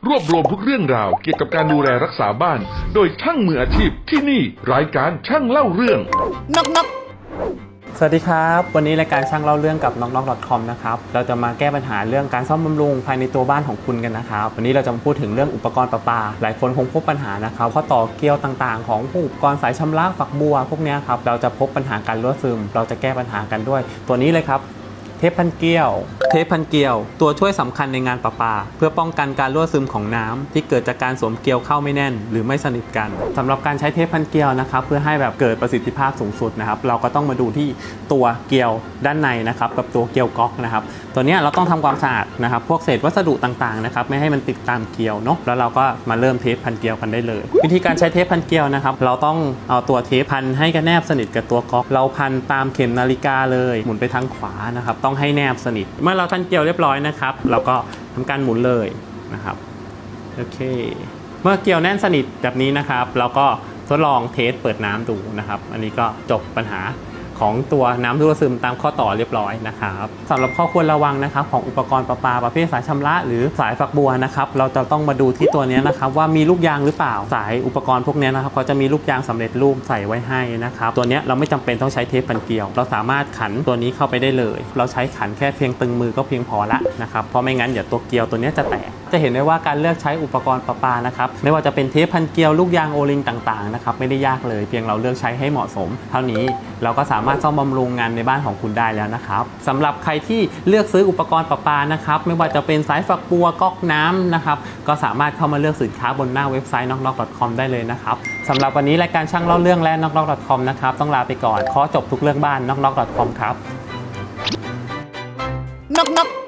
รวบรวมทุกเรื่องราวเกี่ยวกับการดูแลรักษาบ้านโดยช่างมืออาชีพที่นี่รายการช่างเล่าเรื่องนกสวัสดีครับวันนี้รายการช่างเล่าเรื่องกับนก .com นะครับเราจะมาแก้ปัญหาเรื่องการซ่อมบำรุงภายในตัวบ้านของคุณกันนะครับวันนี้เราจะมาพูดถึงเรื่องอุปกรณ์ประปาหลายคนคงพบปัญหานะครับเพราะต่อเกลียวต่างๆของอุปกรณ์สายชำระฝักบัวพวกนี้ครับเราจะพบปัญหาการรั่วซึมเราจะแก้ปัญหากันด้วยตัวนี้เลยครับเทปพันเกลียวตัวช่วยสำคัญในงานประปาเพื่อป้องกันการรั่วซึมของน้ำที่เกิดจากการสวมเกลียวเข้าไม่แน่นหรือไม่สนิทกันสำหรับการใช้เทปพันเกลียวนะครับเพื่อให้แบบเกิดประสิทธิภาพสูงสุดนะครับเราก็ต้องมาดูที่ตัวเกลียวด้านในนะครับกับตัวเกลียวก๊อกนะครับตัวนี้เราต้องทำความสะอาดนะครับพวกเศษวัสดุต่างๆนะครับไม่ให้มันติดตามเกลียวเนาะแล้วเราก็มาเริ่มเทปพันเกลียวกันได้เลยวิธีการใช้เทปพันเกลียวนะครับเราต้องเอาตัวเทปพันให้กันแนบสนิทกับตัวก๊อกเราพันตามเข็มนาฬิกาเลยหมุนไปทางขวานะครับต้องให้แนบสนิทเมื่อเราพันเกลียวเรียบร้อยนะครับเราก็ทำการหมุนเลยนะครับโอเคเมื่อเกลียวแน่นสนิทแบบนี้นะครับเราก็ทดลองเทสเปิดน้ำดูนะครับอันนี้ก็จบปัญหาของตัวน้ำรั่วซึมตามข้อต่อเรียบร้อยนะครับสำหรับข้อควรระวังนะครับของอุปกรณ์ประปาประเภทสายชำระหรือสายฝักบัวนะครับเราจะต้องมาดูที่ตัวนี้นะครับว่ามีลูกยางหรือเปล่าสายอุปกรณ์พวกนี้นะครับเขาจะมีลูกยางสำเร็จรูปใส่ไว้ให้นะครับตัวนี้เราไม่จำเป็นต้องใช้เทปพันเกลียวเราสามารถขันตัวนี้เข้าไปได้เลยเราใช้ขันแค่เพียงตึงมือก็เพียงพอละนะครับเพราะไม่งั้นเดี๋ยวตัวเกลียวตัวนี้จะแตกจะเห็นได้ว่าการเลือกใช้อุปกรณ์ประปานะครับไม่ว่าจะเป็นเทปพันเกลียวลูกยางโอลิงต่างๆนะครับไม่ได้ยากเลยเพียงเราเลือกใช้ให้เหมาะสมเท่านี้เราก็สามารถซ่อมบำรุงงานในบ้านของคุณได้แล้วนะครับสำหรับใครที่เลือกซื้ออุปกรณ์ประปานะครับไม่ว่าจะเป็นสายฝักบัวก๊อกน้ำนะครับก็สามารถเข้ามาเลือกสินค้าบนหน้าเว็บไซต์noknok.com ได้เลยนะครับสำหรับวันนี้รายการช่างเล่าเรื่องและ noknok.com นะครับต้องลาไปก่อนขอจบทุกเรื่องบ้าน noknok.com ครับนก